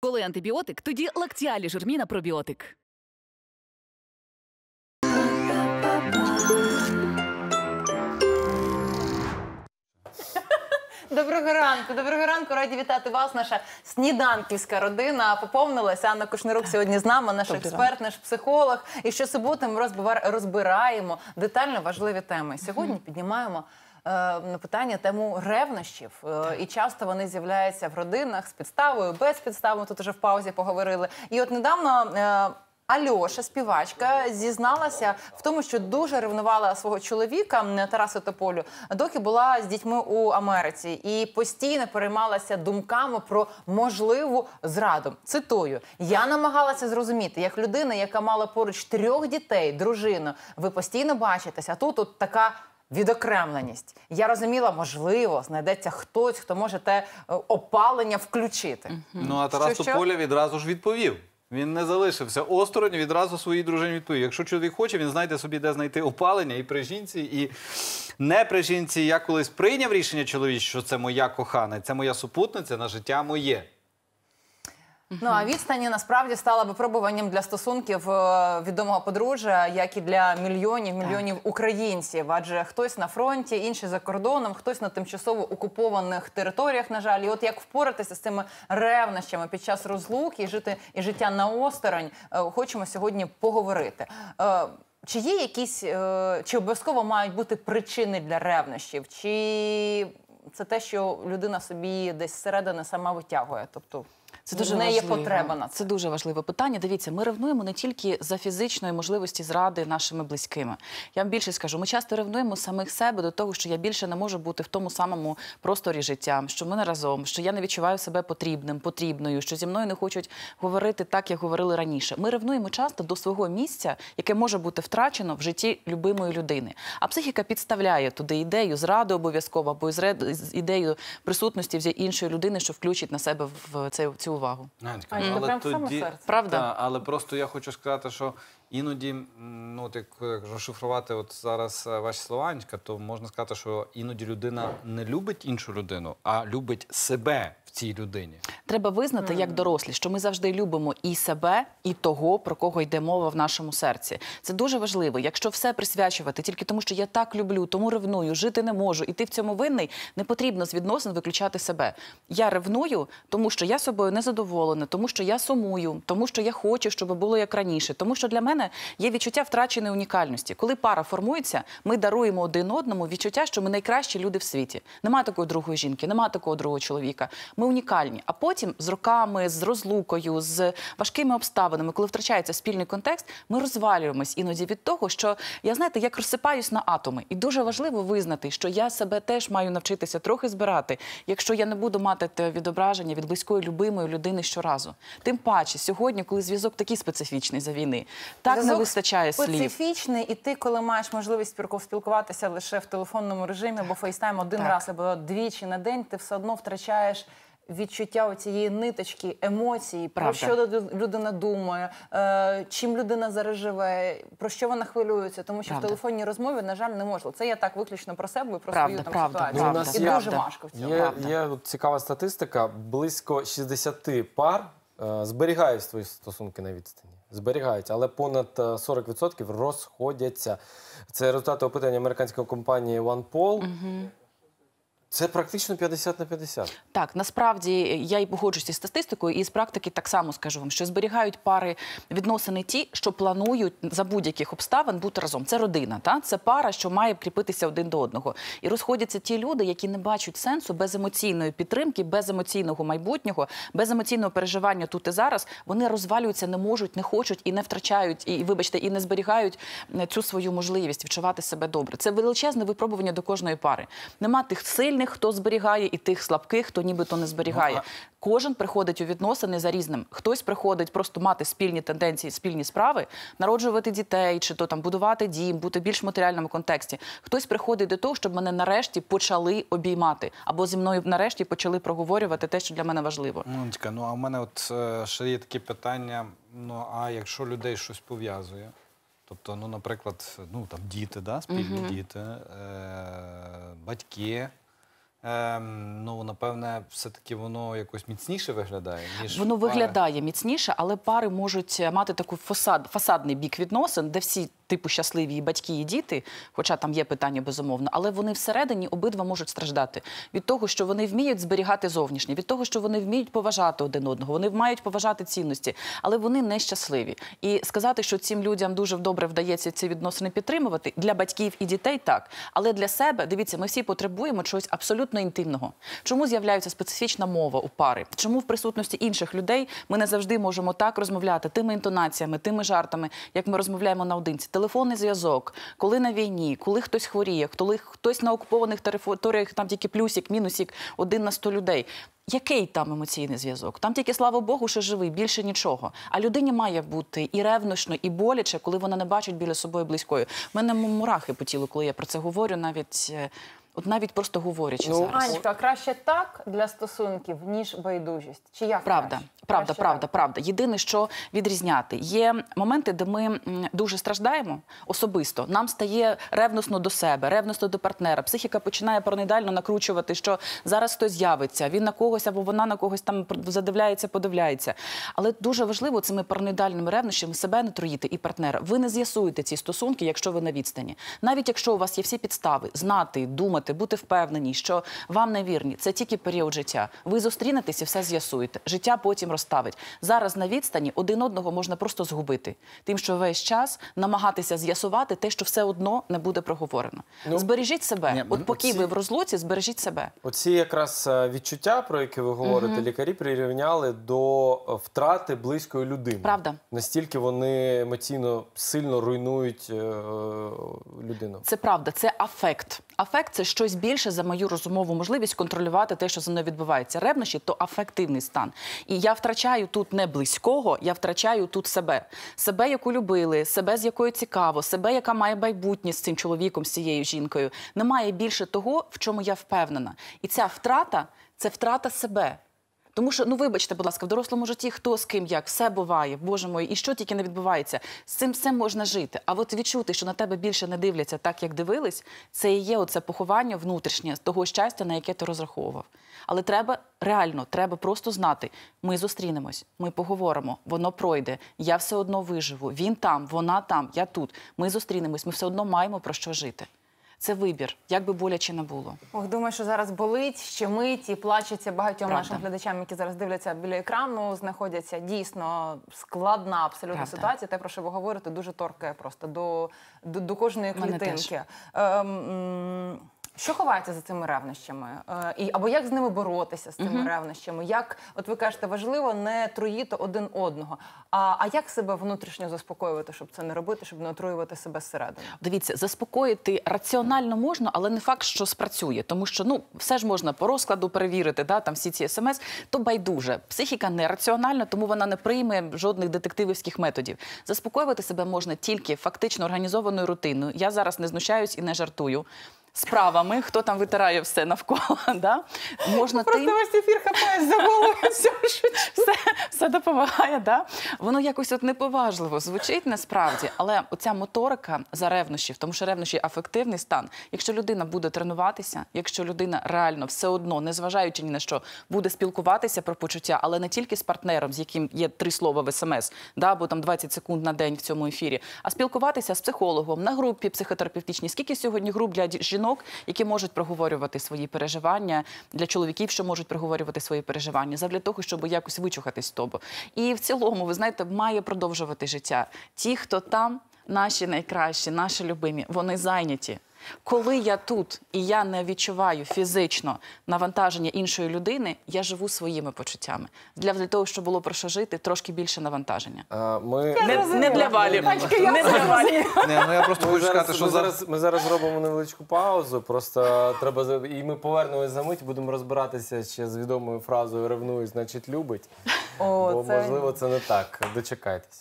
Коли антибіотик, тоді Лактіалі Жирміна пробіотик. Доброго ранку, раді вітати вас. Наша сніданківська родина поповнилася. Анна Кушнирук сьогодні з нами, наш експерт, наш психолог. І щосуботи ми розбираємо детально важливі теми. Сьогодні піднімаємо на питання тему ревнощів. І часто вони з'являються в родинах з підставою, без підстави. Ми тут вже в паузі поговорили. І от недавно Альоша, співачка, зізналася в тому, що дуже ревнувала свого чоловіка Тарасу Тополю, доки була з дітьми у Америці. І постійно переймалася думками про можливу зраду. Цитую: «Я намагалася зрозуміти, як людина, яка мала поруч 3 дітей, дружину, ви постійно бачитеся, а тут от така відокремленість. Я розуміла, можливо, знайдеться хтось, хто може те опалення включити». Ну, а Тарас Тополя відразу ж відповів. Він не залишився осторонь, відразу своїй дружині відповів. Якщо чоловік хоче, він знайде собі, де знайти опалення і при жінці, і не при жінці. Я колись прийняв рішення чоловіче, що це моя кохана, це моя супутниця на життя моє. Ну, а відстані насправді стала випробуванням для стосунків відомого подружжя, як і для мільйонів українців. Адже хтось на фронті, інший за кордоном, хтось на тимчасово окупованих територіях, на жаль. І от як впоратися з цими ревнощами під час розлук і життя на осторонь, хочемо сьогодні поговорити. Чи є якісь, чи обов'язково мають бути причини для ревнощів? Чи це те, що людина собі десь зсередини сама витягує? Тобто це дуже в неї є важливо. потреба на це. Це дуже важливе питання. Дивіться, ми ревнуємо не тільки за фізичної можливості зради нашими близькими. Я вам більше скажу, ми часто ревнуємо самих себе до того, що я більше не можу бути в тому самому просторі життя, що ми не разом, що я не відчуваю себе потрібним, потрібною, що зі мною не хочуть говорити так, як говорили раніше. Ми ревнуємо часто до свого місця, яке може бути втрачено в житті любимої людини. А психіка підставляє туди ідею зради обов'язково, або ідею присутності іншої людини, що включить на себе в цю увагу. Але тоді, правда? Але просто я хочу сказати, що іноді, ну, от як розшифрувати от зараз ваші слова, Анечка, то можна сказати, що іноді людина не любить іншу людину, а любить себе в цій людині. Треба визнати, як дорослі, що ми завжди любимо і себе, і того, про кого йде мова в нашому серці. Це дуже важливо. Якщо все присвячувати тільки тому, що я так люблю, тому ревную, жити не можу, і ти в цьому винний, не потрібно з відносин виключати себе. Я ревную, тому що я собою не задоволена, тому що я сумую, тому що я хочу, щоб було як раніше, тому що для мене є відчуття втраченої унікальності. Коли пара формується, ми даруємо один одному відчуття, що ми найкращі люди в світі. Нема такої другої жінки, нема такого другого чоловіка. Ми унікальні. А потім з роками, з розлукою, з важкими обставинами, коли втрачається спільний контекст, ми розвалюємось іноді від того, що я, знаєте, як розсипаюсь на атоми. І дуже важливо визнати, що я себе теж маю навчитися трохи збирати, якщо я не буду мати те відображення від близької, любимої людини щоразу. Тим паче, сьогодні, коли зв'язок такий специфічний за війни, так не вистачає слів. Специфічний, і ти, коли маєш можливість спілкуватися лише в телефонному режимі, або фейстайм один раз, або двічі на день, ти все одно втрачаєш відчуття цієї ниточки, емоцій, про що людина думає, чим людина зараз живе, про що вона хвилюється, тому що в телефонній розмові, на жаль, не можна. Це я так виключно про себе і про свою ситуацію. І дуже важко в цьому. Є цікава статистика, близько 60 пар зберігають свої стосунки на відстані. Зберігаються, але понад 40% розходяться. Це результати опитання американської компанії OnePoll. Це практично 50 на 50. Так, насправді, я і погоджуюся з статистикою, і з практики так само скажу вам, що зберігають пари відносини ті, що планують за будь-яких обставин бути разом. Це родина, та? Це пара, що має кріпитися один до одного. І розходяться ті люди, які не бачать сенсу без емоційної підтримки, без емоційного майбутнього, без емоційного переживання тут і зараз. Вони розвалюються, не можуть, не хочуть і не втрачають, і, вибачте, і не зберігають цю свою можливість відчувати себе добре. Це величезне випробування до кожної пари. Нема тих сильних, хто зберігає, і тих слабких, хто нібито не зберігає. Кожен приходить у відносини за різним. Хтось приходить просто мати спільні тенденції, спільні справи, народжувати дітей, чи то там будувати дім, бути в більш матеріальному контексті. Хтось приходить до того, щоб мене нарешті почали обіймати. Або зі мною нарешті почали проговорювати те, що для мене важливо. Ну, а в мене от ще є такі питання, ну, а якщо людей щось пов'язує? Тобто, ну, наприклад, ну, там діти, да, спільні діти, батьки, Ну, напевне, все-таки воно якось міцніше виглядає, ніж Воно пари. виглядає міцніше, але пари можуть мати такий фасадний бік відносин, де всі типу щасливі і батьки, і діти, хоча там є питання безумовно, але вони всередині обидва можуть страждати від того, що вони вміють зберігати зовнішнє, від того, що вони вміють поважати один одного, вони мають поважати цінності, але вони не щасливі. І сказати, що цим людям дуже добре вдається ці відносини підтримувати, для батьків і дітей так, але для себе, дивіться, ми всі потребуємо чогось абсолютно інтимного. Чому з'являється специфічна мова у пари? Чому в присутності інших людей ми не завжди можемо так розмовляти тими інтонаціями, тими жартами, як ми розмовляємо наодинці? Телефонний зв'язок, коли на війні, коли хтось хворіє, коли хтось на окупованих територіях, там тільки плюсик, мінусик, 1 на 100 людей. Який там емоційний зв'язок? Там тільки, слава Богу, що живий, більше нічого. А людині має бути і ревнощно, і боляче, коли вона не бачить біля собою близькою. У мене мурахи по тілу, коли я про це говорю, навіть просто говорячи зараз. Анечка, краще так для стосунків, ніж байдужість? Чи як Правда, краще? правда. Єдине, що відрізняти. Є моменти, де ми дуже страждаємо особисто. Нам стає ревносно до себе, ревносно до партнера. Психіка починає параноїдально накручувати, що зараз хтось з'явиться, він на когось або вона на когось там задивляється, подивляється. Але дуже важливо цими параноїдальними ревнощами себе не труїти і партнера. Ви не з'ясуєте ці стосунки, якщо ви на відстані. Навіть якщо у вас є всі підстави знати, думати, бути впевнені, що вам не вірні. Це тільки період життя. Ви зустрінетеся і все з'ясуєте. Життя потім розставить. Зараз на відстані один одного можна просто згубити. Тим, що весь час намагатися з'ясувати те, що все одно не буде проговорено. Збережіть себе. От поки ви в розлуці, збережіть себе. Оці якраз відчуття, про які ви говорите, лікарі прирівняли до втрати близької людини. Правда. Настільки вони емоційно сильно руйнують людину. Це правда, це афект. Афект – це щось більше за мою розумову можливість контролювати те, що зі мною відбувається. Ревнощі – то афективний стан. І я втрачаю тут не близького, я втрачаю тут себе. Себе, яку любили, себе, з якою цікаво, себе, яка має майбутнє з цим чоловіком, з цією жінкою. Немає більше того, в чому я впевнена. І ця втрата – це втрата себе. Тому що, вибачте, будь ласка, в дорослому житті хто з ким як, все буває, Боже мой, і що тільки не відбувається. З цим все можна жити. А от відчути, що на тебе більше не дивляться так, як дивились, це і є оце поховання внутрішнє того щастя, на яке ти розраховував. Але треба просто знати, ми зустрінемось, ми поговоримо, воно пройде, я все одно виживу, він там, вона там, я тут. Ми зустрінемось, ми все одно маємо про що жити. Це вибір, як би боляче не було. Думаю, що зараз болить, щемить і плачеться багатьом Правда. нашим глядачам, які зараз дивляться біля екрану, знаходяться дійсно складна абсолютно ситуація. Те, про що ви говорите, дуже торкає просто до кожної клітинки. Що ховається за цими ревнощами? Або як з ними боротися, з цими ревнощами? Як, от ви кажете, важливо не труїти один одного. А як себе внутрішньо заспокоювати, щоб це не робити, щоб не отруювати себе зсередини? Дивіться, заспокоїти раціонально можна, але не факт, що спрацює. Тому що, все ж можна по розкладу перевірити, там всі ці смс, то байдуже. Психіка не раціональна, тому вона не прийме жодних детективівських методів. Заспокоювати себе можна тільки фактично організованою рутиною. Я зараз не знущаюсь і не жартую. Справами, хто там витирає все навколо, можна Просто весь ефір хапає за голову. все допомагає, Воно якось неповажливо звучить насправді, але оця моторика за ревнощів, тому що ревнощі – афективний стан. Якщо людина буде тренуватися, якщо людина реально все одно, незважаючи ні на що, буде спілкуватися про почуття, але не тільки з партнером, з яким є 3 слова в смс, або там 20 секунд на день в цьому ефірі, а спілкуватися з психологом, на групі психотерапевтичній. Скільки сьогодні груп для жінок, які можуть проговорювати свої переживання, для чоловіків, що можуть проговорювати свої переживання, задля того, щоб якось вичухатись з того. І в цілому, ви знаєте, має продовжувати життя. Ті, хто там, наші найкращі, наші любимі, вони зайняті. Коли я тут і я не відчуваю фізично навантаження іншої людини, я живу своїми почуттями. Для того, щоб було про що жити, трошки більше навантаження. Не для Валі. Не для Валі. Я просто хочу сказати, що Ми зараз зробимо невеличку паузу, просто треба, і ми повернемось за мить, будемо розбиратися ще з відомою фразою «ревнує, значить любить», бо, можливо, це не так. Дочекайтесь.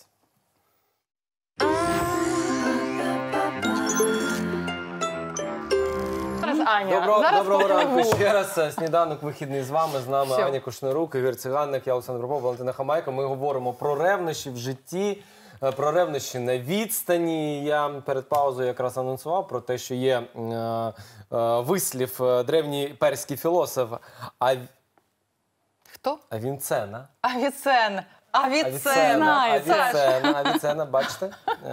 Доброго ранку ще раз. Сніданок вихідний з вами. З нами Аня Кушнирук, Ігор Циганник, я Олександр Попов, Валентина Хамайко. Ми говоримо про ревнощі в житті. про ревнощі на відстані. Я перед паузою якраз анонсував про те, що є вислів древній перський філософ Хто? Авіценна. Авіценна. Авіценна, бачите?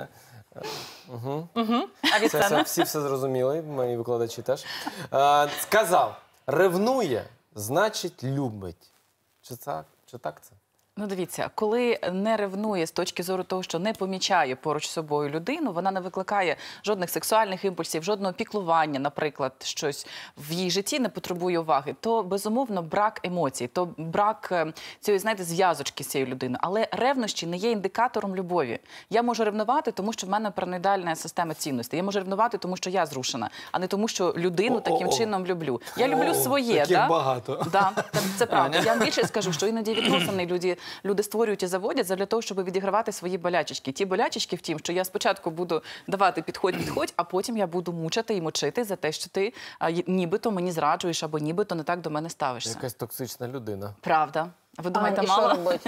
Авіценна. Всі все зрозуміли, мої викладачі теж. Сказав, ревнує, значить любить. Чи так це? Ну, дивіться, коли не ревнує з точки зору того, що не помічає поруч з собою людину, вона не викликає жодних сексуальних імпульсів, жодного піклування, наприклад, щось в її житті не потребує уваги, то, безумовно, брак емоцій, то брак цієї, знаєте, зв'язочки з цією людиною. Але ревнощі не є індикатором любові. Я можу ревнувати, тому що в мене параноїдальна система цінностей. Я можу ревнувати, тому що я зрушена, а не тому, що людину таким чином люблю. Я люблю своє, таких да? багато. Да, це правда. Я вам більше скажу, що іноді відносини люди створюють і заводять для того, щоб відігравати свої болячечки. Ті болячечки в тім, що я спочатку буду давати підходь, а потім я буду мучити і мучити за те, що ти нібито мені зраджуєш або нібито не так до мене ставишся. Якась токсична людина. Правда. Ви думаєте, і що мало? робити?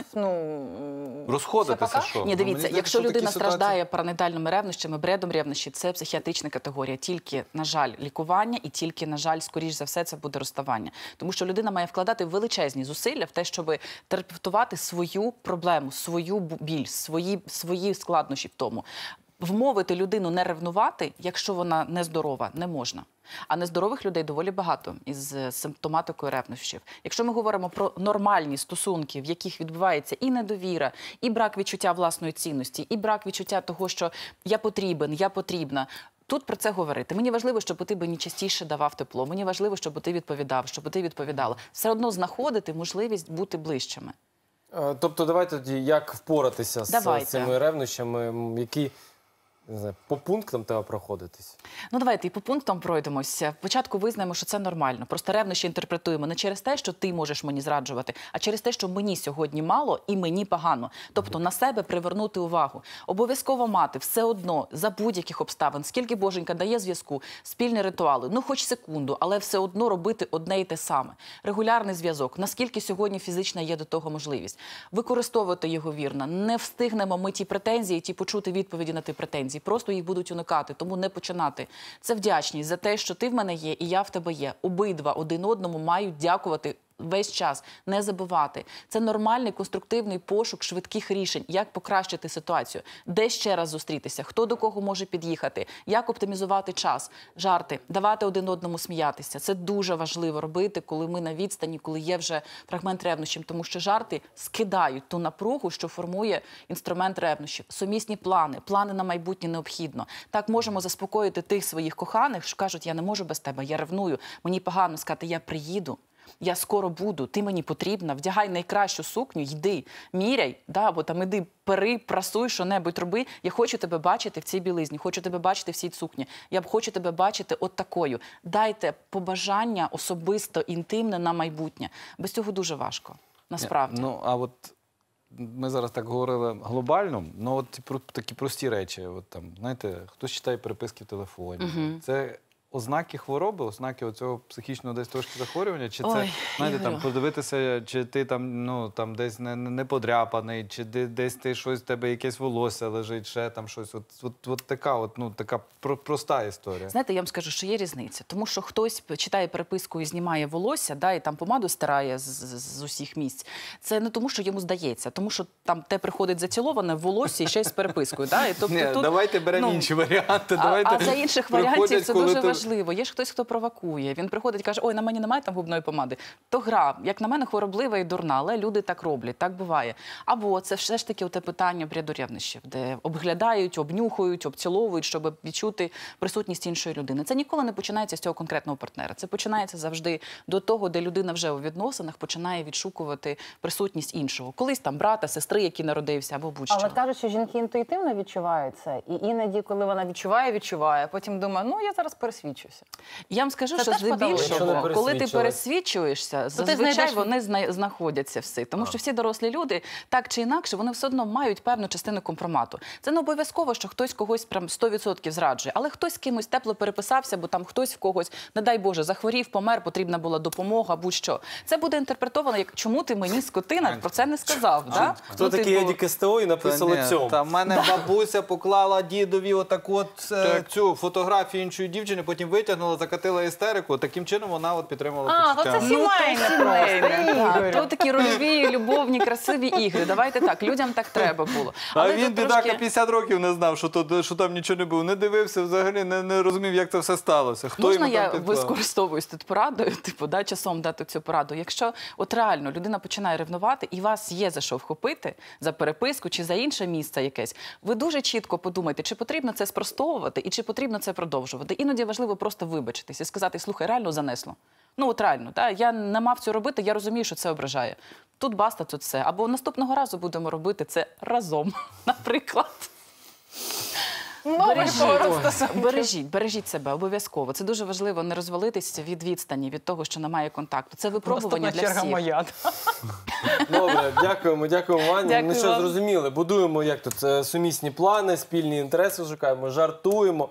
Розходитися що? Ні, дивіться, Мені якщо здається, що людина такі ситуації- страждає параноїдальними ревнощами, бредом ревнощі, це психіатрична категорія. Тільки, на жаль, лікування і тільки, на жаль, скоріш за все, це буде розставання. Тому що людина має вкладати величезні зусилля в те, щоб терапевтувати свою проблему, свою біль, свої складнощі в тому. Вмовити людину не ревнувати, якщо вона нездорова, не можна. А нездорових людей доволі багато із симптоматикою ревнощів. Якщо ми говоримо про нормальні стосунки, в яких відбувається і недовіра, і брак відчуття власної цінності, і брак відчуття того, що я потрібен, я потрібна, тут про це говорити. Мені важливо, щоб ти мені частіше давав тепло, мені важливо, щоб ти відповідав, щоб ти відповідала. Все одно знаходити можливість бути ближчими. Тобто давайте тоді, як впоратися з цими ревнощами, які... Не знаю, по пунктам треба проходитись. Ну, давайте і по пунктам пройдемося. Спочатку визнаємо, що це нормально. Просто ревнощі інтерпретуємо не через те, що ти можеш мені зраджувати, а через те, що мені сьогодні мало і мені погано. Тобто на себе привернути увагу. Обов'язково мати все одно за будь-яких обставин, скільки Боженька дає зв'язку, спільні ритуали, ну хоч секунду, але все одно робити одне і те саме. Регулярний зв'язок, наскільки сьогодні фізично є до того можливість. Використовувати його вірно. Не встигнемо ми ті претензії, ті почути відповіді на ті претензії. Просто їх будуть уникати, тому не починати. Це вдячність за те, що ти в мене є і я в тебе є. Обидва один одному мають дякувати весь час, не забувати. Це нормальний, конструктивний пошук швидких рішень, як покращити ситуацію, де ще раз зустрітися, хто до кого може під'їхати, як оптимізувати час, жарти, давати один одному сміятися. Це дуже важливо робити, коли ми на відстані, коли є вже фрагмент ревнощів, тому що жарти скидають ту напругу, що формує інструмент ревнощів. Сумісні плани на майбутнє необхідно. Так можемо заспокоїти тих своїх коханих, що кажуть, я не можу без тебе, я ревную, мені погано, сказати, я приїду. Я скоро буду, ти мені потрібна, вдягай найкращу сукню, йди, міряй, або там іди, пери, прасуй, що-небудь роби. Я хочу тебе бачити в цій білизні, хочу тебе бачити в цій сукні. Я хочу тебе бачити от такою. Дайте побажання особисто, інтимне на майбутнє. Без цього дуже важко, насправді. Ну, а от ми зараз так говорили глобально, ну от такі прості речі. От там, знаєте, хтось читає переписки в телефоні. Це ознаки хвороби, ознаки оцього психічного десь трошки захворювання? Чи це, знаєте, там, подивитися, чи ти там, ну, там десь не подряпаний, чи десь ти щось, в тебе якесь волосся лежить, ще там щось. От така, ну, така проста історія. Знаєте, я вам скажу, що є різниця. Тому що хтось читає переписку і знімає волосся, і там помаду стирає з усіх місць. Це не тому, що йому здається, тому що там те приходить заціловане в волосся і ще й з перепискою. І тобто, давайте беремо інші варіанти. А за інших варіантів це дуже важливо. Є ж хтось, хто провокує. Він приходить і каже, ой, на мені немає там губної помади. То гра, як на мене, хвороблива і дурна, але люди так роблять, так буває. Або це все ж таки те питання бреду ревнощів, де обглядають, обнюхують, обціловують, щоб відчути присутність іншої людини. Це ніколи не починається з цього конкретного партнера. Це починається завжди до того, де людина вже у відносинах починає відшукувати присутність іншого. Колись там брата, сестри, який народився, або будь-що. Але кажуть, що жінки інтуїтивно відчувають це. І іноді, коли вона відчуває, а потім думає, ну я зараз пересвідчу. пересвідчуся. Я вам скажу, Це що теж патологія. Якщо не здебільшого, коли ти пересвідчилась. пересвідчуєшся, ти зазвичай знайдеш- вони знаходяться всі. Тому що всі дорослі люди, так чи інакше, вони все одно мають певну частину компромату. Це не обов'язково, що хтось когось прям 100% зраджує, але хтось з кимось тепло переписався, бо там хтось в когось, не дай Боже, захворів, помер, потрібна була допомога, будь-що. Це буде інтерпретовано як «чому ти мені, скотина, про це не сказав?» да? Хто Ну, такий типу, Едік СТО і написали цьому? Та в мене бабуся поклала дідові отак от цю фотографію іншої дівчини, потім витягнула, закатила істерику. Таким чином вона от підтримувала А, то почуття. це сімейне просто. Так, то такі рольові, любовні, красиві ігри. Давайте так, людям так треба було. А тут він, бідака, трошки- 50 років не знав, що там нічого не було. Не дивився взагалі, не розумів, як це все сталося. Хто Можна йому я там підклав? скористовуюсь тут порадою, типу, да, часом дати цю пораду. Якщо от реально людина починає ревнувати і вас є за що вхопити, за переписку чи за інше місце якесь, ви дуже чітко подумайте, чи потрібно це спростовувати і чи потрібно це продовжувати. Іноді важливо просто вибачитись і сказати, слухай, реально занесло. Ну от реально, да, я не мав цього робити, я розумію, що це ображає. Тут баста, тут все. Або наступного разу будемо робити це разом, наприклад. Новий поворот стосунків. Бережіть себе обов'язково. Це дуже важливо не розвалитись від відстані, від того, що немає контакту. Це випробування Наступна для черга всіх. моя. Добре, дякуємо, Вані. Дякую Ну що, вам. зрозуміли, будуємо як тут сумісні плани, спільні інтереси шукаємо, жартуємо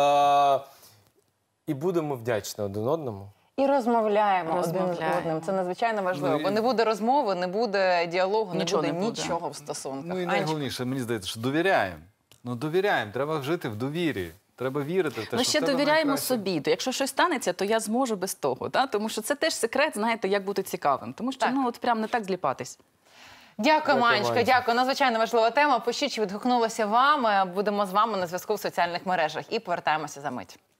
і будемо вдячні один одному. І розмовляємо один з Розмовляємо. одним. Це надзвичайно важливо. Ну, і- Бо не буде розмови, не буде діалогу, Нічого не не буде буде. нічого в стосунках. Ну і Анечка, найголовніше, мені здається, що довіряємо. Ну довіряємо, треба жити в довірі. Треба вірити в те, Ми що ще в тебе довіряємо найкраще. собі. То якщо щось станеться, то я зможу без того. Да? Тому що це теж секрет, знаєте, як бути цікавим. Тому що Так. ну от прям не так зліпатись. Дякую, Манечка, Манечка. дякую. Надзвичайно важлива тема. Пишіть, чи відгукнулося вам. Будемо з вами на зв'язку в соціальних мережах. І повертаємося за мить.